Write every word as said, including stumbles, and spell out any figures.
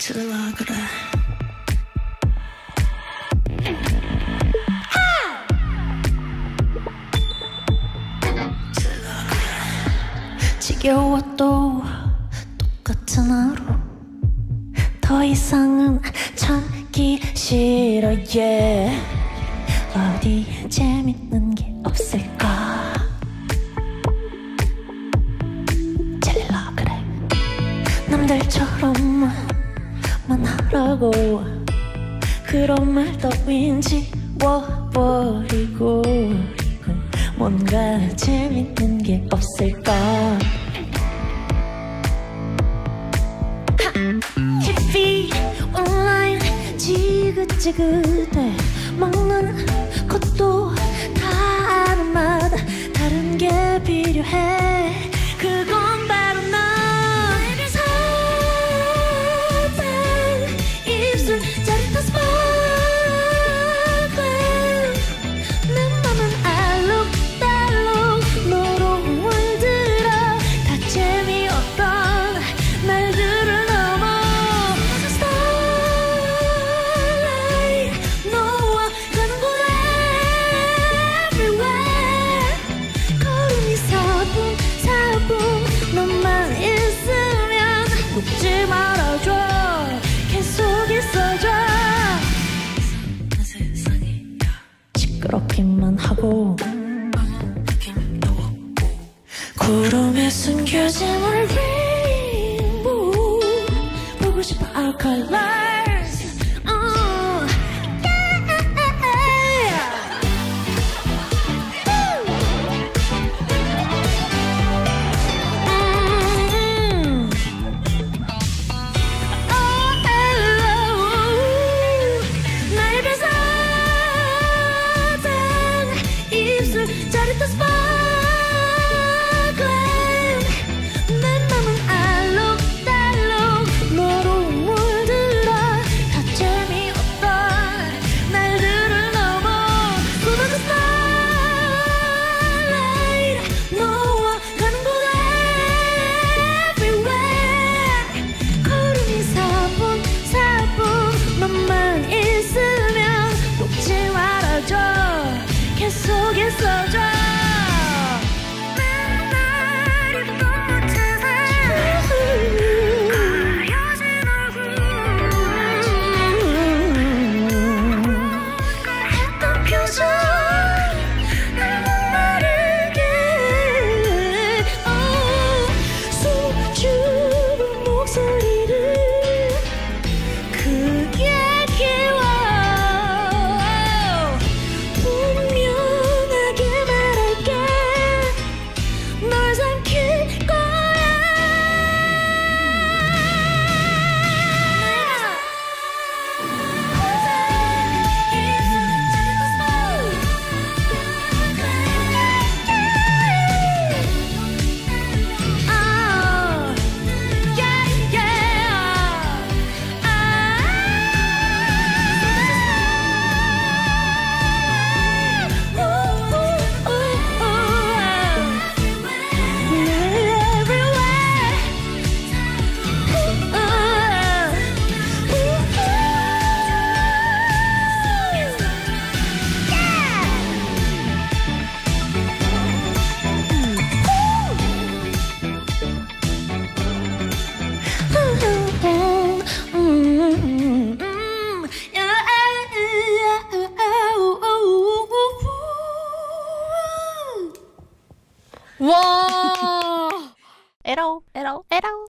들라 그래. 들라 그래. 지겨워도 똑같은 하루. 더 이상은 참기 싫어. yeah. 어디 재밌는 게 없을까? 질러 그래. 남들처럼만 하라고. 그런 말 따윈 지워버리고. 뭔가 재밌는 게 없을까? 티비 온라인 지긋지긋해. 먹는 것도 다 아름마다 다른 게 필요해. 그건 바로 나. 입술 짜릿한 스파클링. 내 맘은 알록달록 너로 물들어. 다 재미없던 말들을 넘어. Starlight 너와 가는 곳 everywhere. 걸음이 사뿐사뿐 너만 있으면 놓지 말아줘. 계속 있어줘. 시끄럽기만 하고 구름에 숨겨진 rainbow. 보고 싶어 our colors. uh, yeah. 음. 날 뺏어든 입술 짜릿한 스파클링. 내 맘은 알록달록 너로 물들어. 다 재미없던 날들을 넘어. 고독한 starlight 너와 가는 곳 everywhere. 걸음이 사뿐사뿐 너만 있으면 녹지 말아줘. 계속 있어줘. 맨날 입던 옷에서 가려진 얼굴. 했던 표정 날 목마르게. 숨죽은 목소리를 크게 키워. 분명하게 말할게. 널 삼킬 거야. Oh, yeah, yeah. Ah. Ooh, ooh, ooh, everywhere. Ooh, ooh, 와. 에러 에러 에러.